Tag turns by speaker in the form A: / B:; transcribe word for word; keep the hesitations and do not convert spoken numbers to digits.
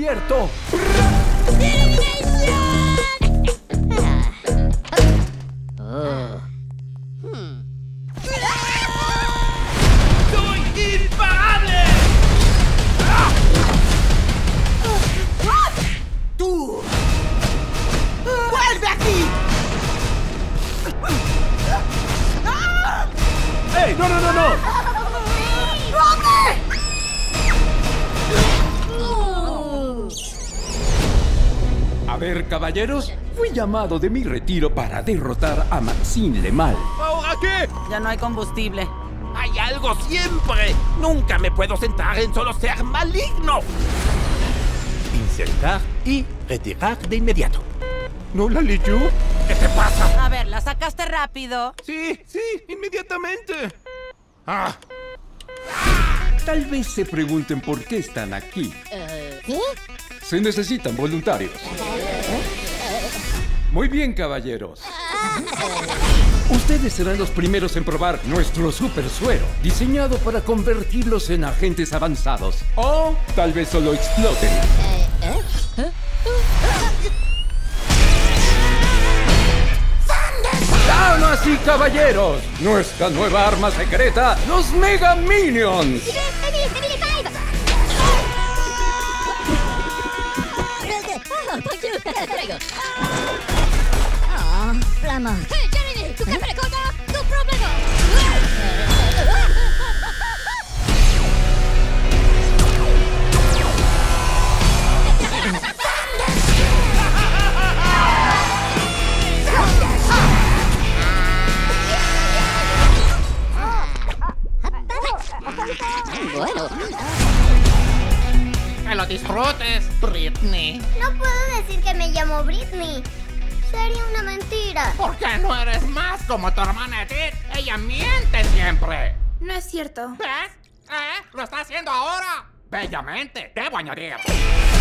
A: descubierto.
B: Oh.
A: ¡Soy imparable!
C: ¡Tú! ¡Vuelve aquí!
A: ¡Ey! ¡No, no, no, no!
C: ¡Hombre!
A: A ver, caballeros, fui llamado de mi retiro para derrotar a Maxine Le Mal.
D: ¿Ahora qué?
C: Ya no hay combustible.
D: Hay algo siempre. Nunca me puedo centrar en solo ser maligno. Insertar y retirar de inmediato. ¿No la leyó? ¿Qué te pasa?
C: A ver, la sacaste rápido.
D: Sí, sí, inmediatamente. Ah,
A: Tal vez se pregunten por qué están aquí.
B: ¿Qué?
A: Se necesitan voluntarios. Muy bien, caballeros. Ustedes serán los primeros en probar nuestro super suero, diseñado para convertirlos en agentes avanzados. O tal vez solo exploten.
B: ¿Eh? ¿Eh?
A: ¡Damas y caballeros! Nuestra nueva arma secreta, los Mega Minions.
B: Oh, Flama.
E: Hey, Jeremy, ¿tú qué me recuerdas? ¡Tu problema!
B: Bueno.
D: que lo disfrutes, Britney.
F: No puedo decir que me llamo Britney. Sería una mentira.
D: ¿Por qué no eres más como tu hermana Edith? Ella miente siempre.
F: No es cierto.
D: ¿Ves? ¿Eh? ¿Lo está haciendo ahora? Bellamente, debo añadir.